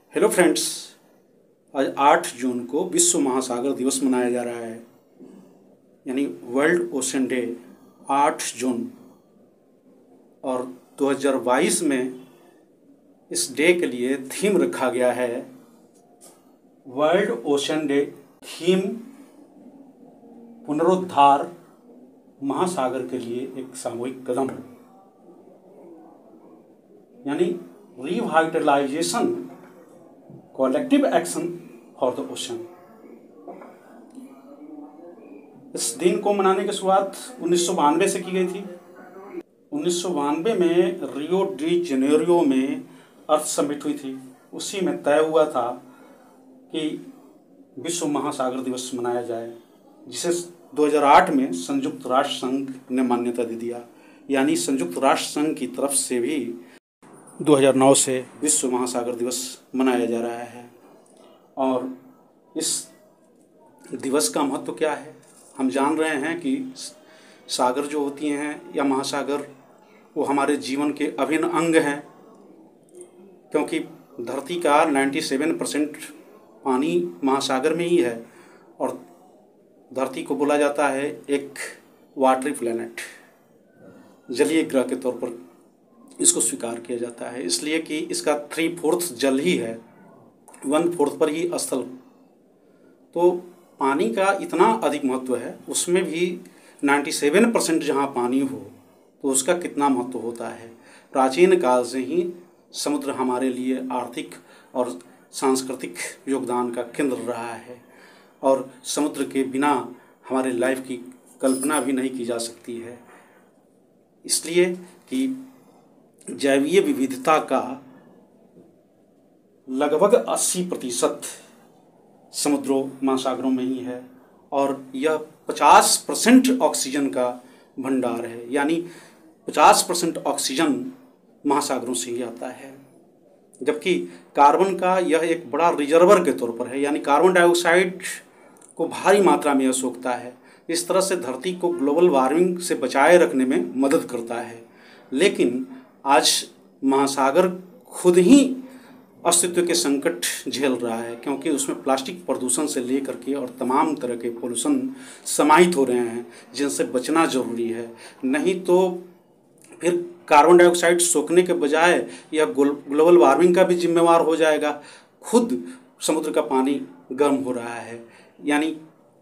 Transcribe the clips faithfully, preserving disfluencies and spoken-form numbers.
Hello friends, आज आठ जून को विश्व महासागर दिवस मनाया जा रहा है, यानी वर्ल्ड ओशन डे आठ जून। और दो हज़ार बाईस में इस डे के लिए थीम रखा गया है वर्ल्ड ओशन डे थीम पुनरुद्धार महासागर के लिए एक सामूहिक कदम, यानी revitalization collective action for the ocean. इस दिन को मनाने की शुरुआत उन्नीस सौ बानवे से की गई थी। उन्नीस सौ बानवे में रियो डी जनेरियो में अर्थ समिट हुई थी। उसी में तय हुआ था कि विश्व महासागर दिवस मनाया जाए, जिसे दो हज़ार आठ में संयुक्त राष्ट्र संघ ने मान्यता दे दिया। यानी संयुक्त राष्ट्र संघ की तरफ से भी दो हज़ार नौ से विश्व महासागर दिवस मनाया जा रहा है। और इस दिवस का महत्व क्या है? हम जान रहे हैं कि सागर जो होती हैं या महासागर, वो हमारे जीवन के अभिन्न अंग हैं, क्योंकि धरती का सत्तानवे परसेंट पानी महासागर में ही है। और धरती को बोला जाता है एक वाटरी प्लैनेट, जलीय ग्रह के तौर पर इसको स्वीकार किया जाता है, इसलिए कि इसका थ्री फोर्थ जल ही है, वन फोर्थ पर ही स्थल। तो पानी का इतना अधिक महत्व है, उसमें भी सत्तानवे परसेंट जहाँ पानी हो तो उसका कितना महत्व होता है। प्राचीन काल से ही समुद्र हमारे लिए आर्थिक और सांस्कृतिक योगदान का केंद्र रहा है, और समुद्र के बिना हमारे लाइफ की कल्पना भी नहीं की जा सकती है। इसलिए कि जैवीय विविधता का लगभग अस्सी प्रतिशत समुद्रों महासागरों में ही है, और यह पचास परसेंट ऑक्सीजन का भंडार है। यानी पचास परसेंट ऑक्सीजन महासागरों से ही आता है, जबकि कार्बन का यह एक बड़ा रिजर्वर के तौर पर है। यानी कार्बन डाइऑक्साइड को भारी मात्रा में यह सोखता है। इस तरह से धरती को ग्लोबल वार्मिंग से बचाए रखने में मदद करता है। लेकिन आज महासागर खुद ही अस्तित्व के संकट झेल रहा है, क्योंकि उसमें प्लास्टिक प्रदूषण से लेकर के और तमाम तरह के पोल्यूशन समाहित हो रहे हैं, जिनसे बचना जरूरी है। नहीं तो फिर कार्बन डाइऑक्साइड सोखने के बजाय यह ग्लोबल वार्मिंग का भी जिम्मेवार हो जाएगा। खुद समुद्र का पानी गर्म हो रहा है, यानी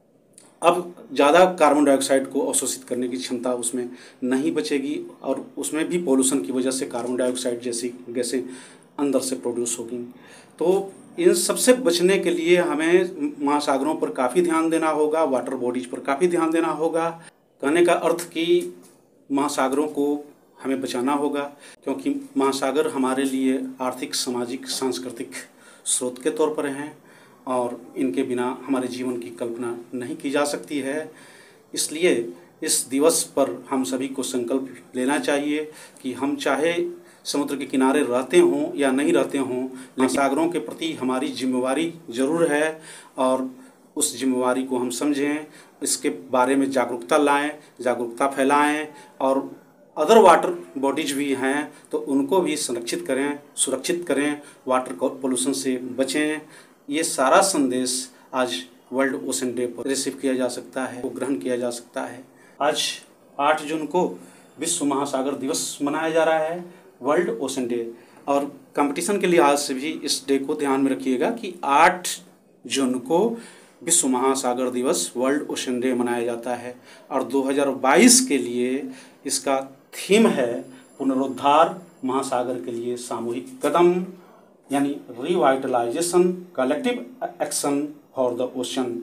अब ज़्यादा कार्बन डाइऑक्साइड को अवशोषित करने की क्षमता उसमें नहीं बचेगी, और उसमें भी पोल्यूशन की वजह से कार्बन डाइऑक्साइड जैसी गैसें अंदर से प्रोड्यूस होगी। तो इन सब से बचने के लिए हमें महासागरों पर काफ़ी ध्यान देना होगा, वाटर बॉडीज पर काफ़ी ध्यान देना होगा। कहने का अर्थ कि महासागरों को हमें बचाना होगा, क्योंकि महासागर हमारे लिए आर्थिक, सामाजिक, सांस्कृतिक स्रोत के तौर पर हैं, और इनके बिना हमारे जीवन की कल्पना नहीं की जा सकती है। इसलिए इस दिवस पर हम सभी को संकल्प लेना चाहिए कि हम चाहे समुद्र के किनारे रहते हों या नहीं रहते हों, लेकिन सागरों के प्रति हमारी जिम्मेवारी ज़रूर है, और उस जिम्मेवारी को हम समझें, इसके बारे में जागरूकता लाएं, जागरूकता फैलाएं, और अदर वाटर बॉडीज भी हैं तो उनको भी संरक्षित करें, सुरक्षित करें, वाटर पोल्यूशन से बचें। ये सारा संदेश आज वर्ल्ड ओशन डे पर रिसीव किया जा सकता है, वो ग्रहण किया जा सकता है। आज आठ जून को विश्व महासागर दिवस मनाया जा रहा है, वर्ल्ड ओशन डे। और कंपटीशन के लिहाज से भी इस डे को ध्यान में रखिएगा कि आठ जून को विश्व महासागर दिवस, वर्ल्ड ओशन डे मनाया जाता है। और दो हज़ार बाईस के लिए इसका थीम है पुनरुद्धार महासागर के लिए सामूहिक कदम, यानी revitalization collective action for the ocean.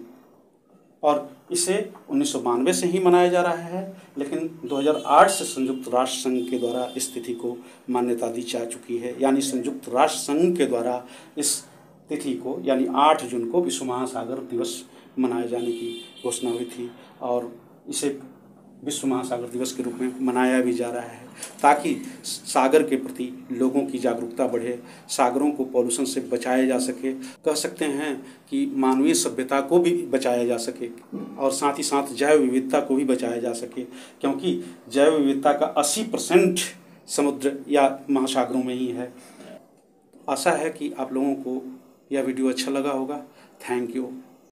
और इसे उन्नीस सौ बानवे से ही मनाया जा रहा है, लेकिन दो हज़ार आठ से संयुक्त राष्ट्र संघ के द्वारा इस तिथि को मान्यता दी जा चुकी है। यानी संयुक्त राष्ट्र संघ के द्वारा इस तिथि को, यानी आठ जून को विश्व महासागर दिवस मनाए जाने की घोषणा हुई थी, और इसे विश्व महासागर दिवस के रूप में मनाया भी जा रहा है, ताकि सागर के प्रति लोगों की जागरूकता बढ़े, सागरों को पॉल्यूशन से बचाया जा सके। कह सकते हैं कि मानवीय सभ्यता को भी बचाया जा सके, और साथ ही साथ जैव विविधता को भी बचाया जा सके, क्योंकि जैव विविधता का अस्सी परसेंट समुद्र या महासागरों में ही है। आशा है कि आप लोगों को यह वीडियो अच्छा लगा होगा। Thank you.